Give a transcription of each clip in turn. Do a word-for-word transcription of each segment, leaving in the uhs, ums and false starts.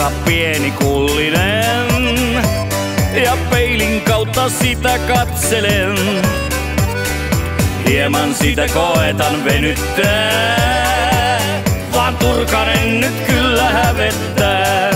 olla pieni kullinen ja peilin kautta sitä katselen. Hieman sitä koetan venyttää, vaan Turkanen nyt kyllä hävettää.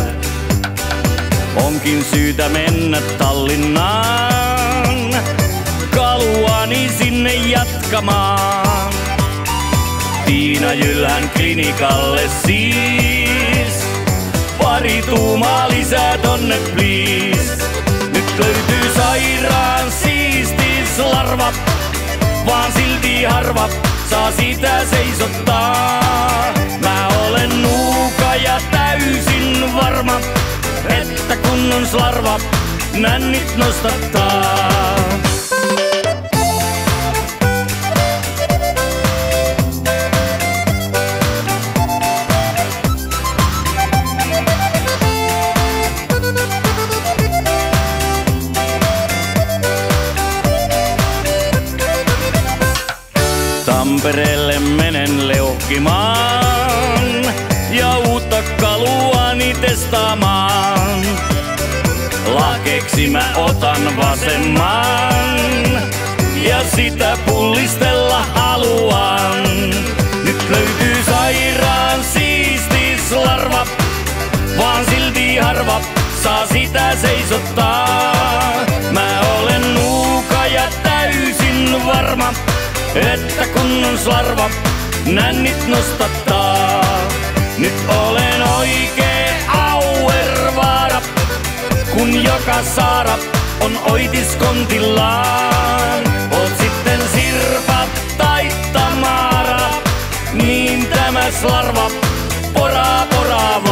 Onkin syytä mennä Tallinnaan, kaluani sinne jatkamaan. Tiina Jylhän klinikalle siis, pari tuumaa lisää tonne please. Nyt löytyy sairaan siistis larva, vaan silti harva saa sitä seisottaa. Mä olen nuuka ja täysin varma, että kunnon slarva nännit nostattaa. Tampereelle menen leuhkimaan ja uutta kaluani testaamaan. Lahkeeksi mä otan vasemman ja sitä pullistella haluan. Nyt löytyy sairaan siistis larva, vaan silti harva saa sitä seisottaa. Mä olen nuuka ja täysin varma, että kunnon slarva nännit nostattaa. Nyt olen oikee auervaara, kun joka saara on oitiskontillaan. Oot sitten Sirpa tai Tamara, niin tämä slarva poraa poraa